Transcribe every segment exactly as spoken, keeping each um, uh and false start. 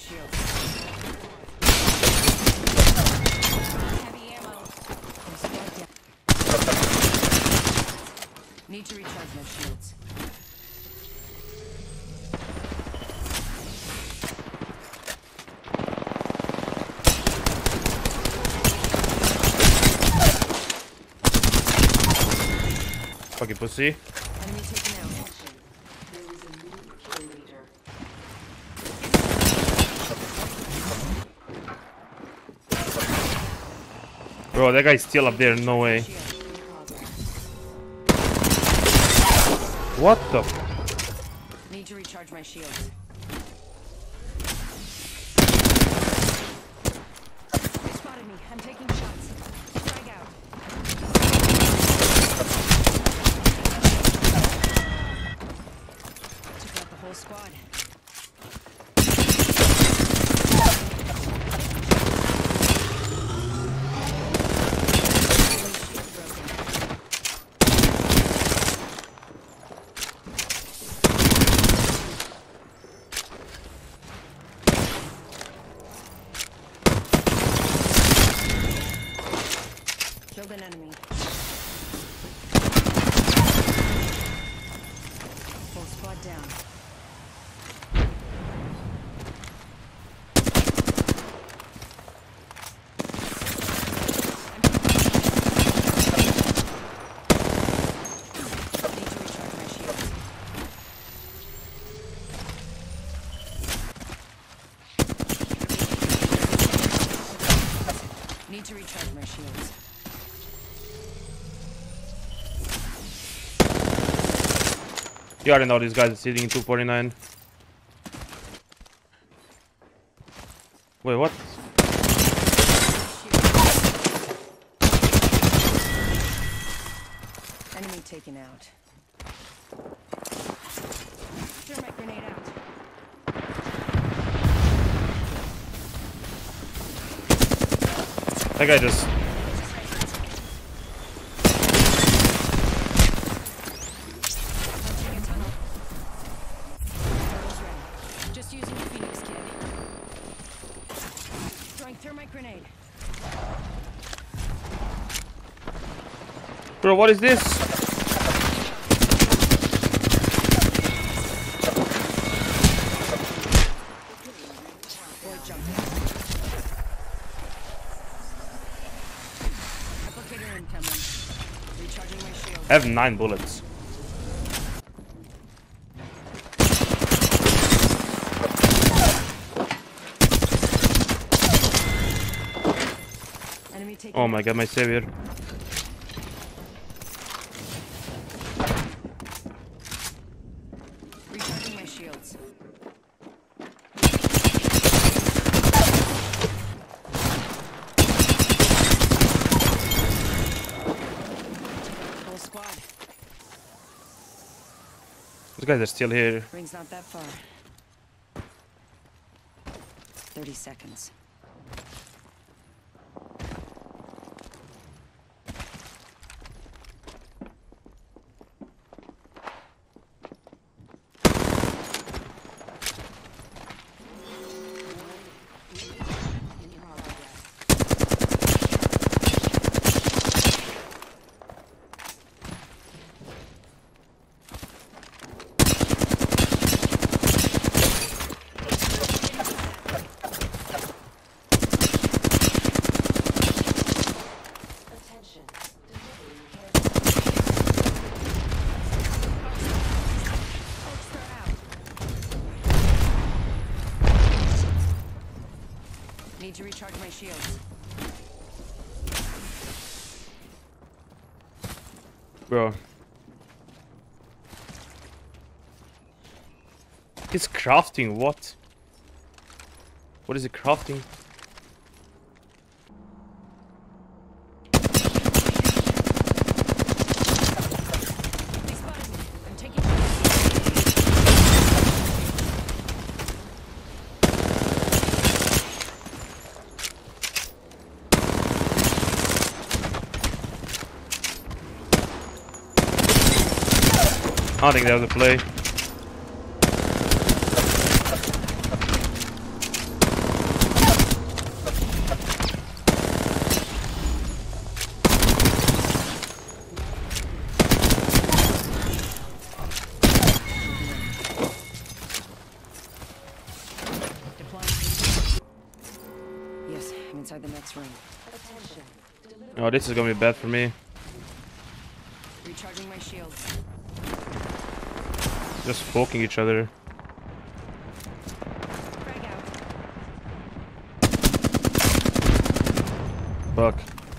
shield. Heavy ammo. Need to recharge my shields. Fucking pussy. Enemy taken out. There was a new kill leader. Bro, that guy's still up there, no way. What the f- Need to recharge my shields. They spotted me. I'm taking shots. Frag out. Took out the whole squad. Killed an enemy. Full squad down. Need to recharge my shields. You already know these guys are sitting in two forty-nine. Wait, what? Enemy taken out. Thermite grenade out. That guy just... Punching a tunnel. Turtle's ready. Just using the Phoenix kit. Throwing thermite grenade. Bro, what is this? Boy jumping. Applicator incoming. Recharging my shield. I have nine bullets. Enemy taken Oh my god, my savior. Recharging my shields. Whole squad. These guys are still here. Ring's not that far. Thirty seconds. Attention. Folks, they're out. Need to recharge my shields. Bro. It's crafting, what? What is it crafting? They spotted me. I'm taking I don't think that was a play. inside the next ring. Attention. Oh, this is gonna be bad for me. Recharging my shields. Just poking each other. Frag out. Fuck.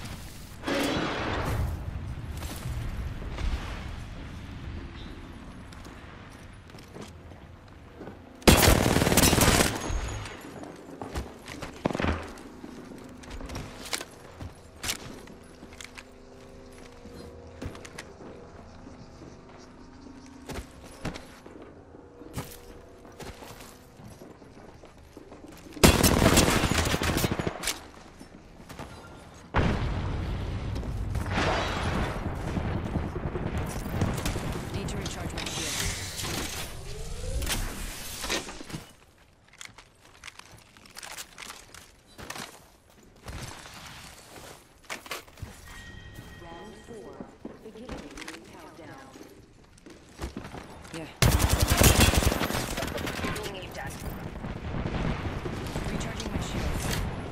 Need to recharge my shields. Round four. Beginning ring countdown. Yeah. Recharging my shields.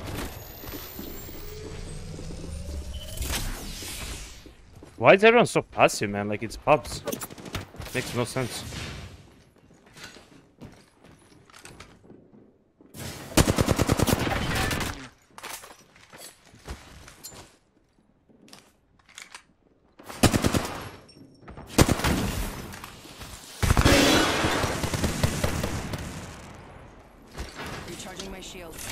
Why is everyone so passive, man? Like it's pubs. Makes no sense. Recharging my shields.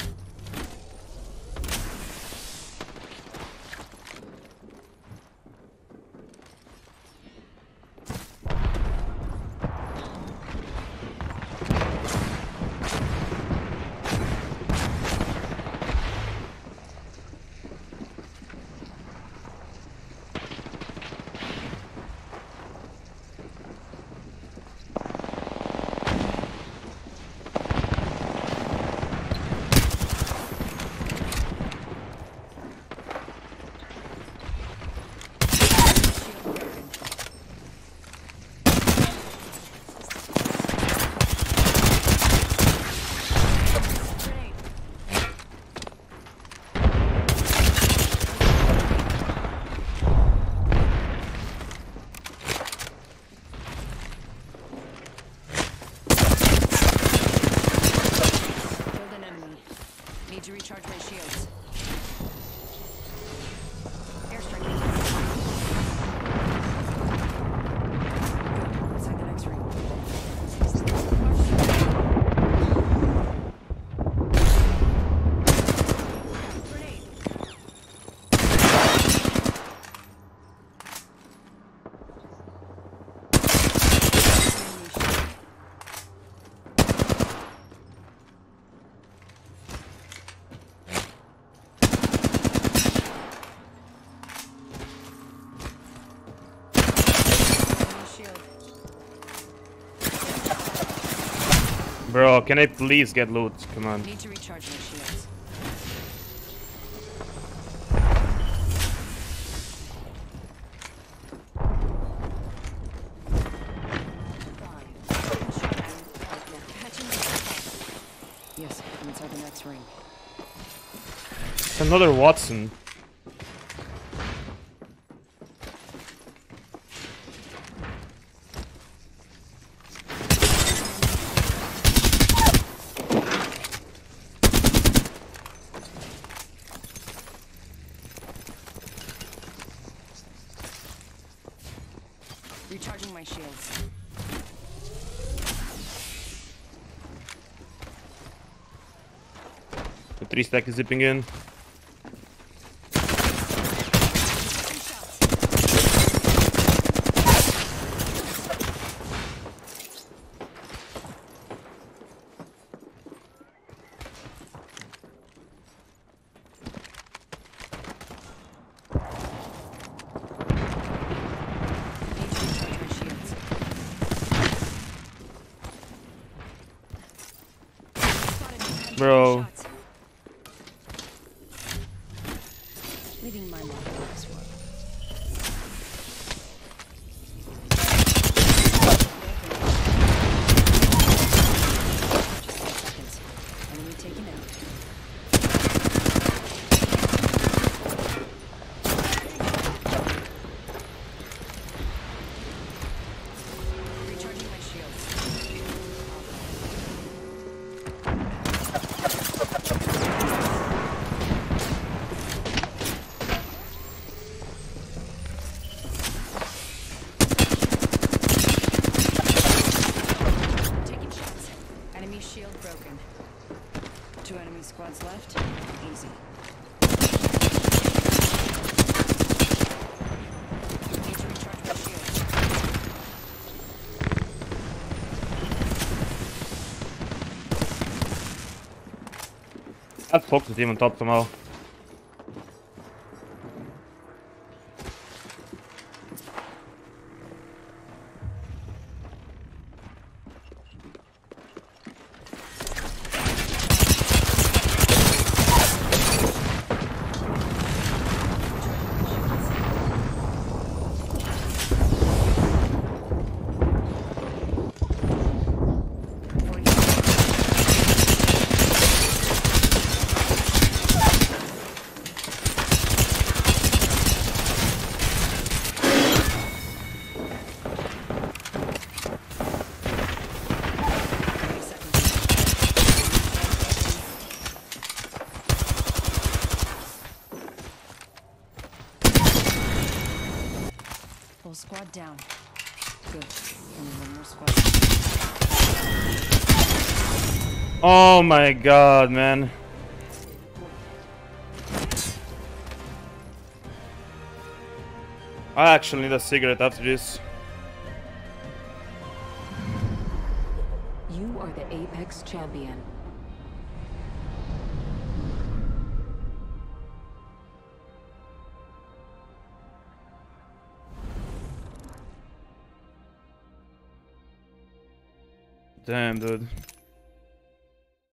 Need to recharge my shields. Airstrike. Good. Inside the next ring. Grenade. Bro, can I please get loot? Come on. Need to recharge my shields. Catching myself. Yes, I'm inside the next ring. It's another Watson. Recharging my shields. The three stack is zipping in. Taking shots. Need to recharge my shields. Spotted me. I'm Bro. taking shots. Leaving my mark on this one. Just five seconds. Enemy taken out. Two enemy squads left. Easy. Need to recharge my shield. I've poked the team on top somehow. Full squad down. Good. Only one more squad. Oh my god, man. I actually need a cigarette after this. You are the Apex champion. Damn, dude.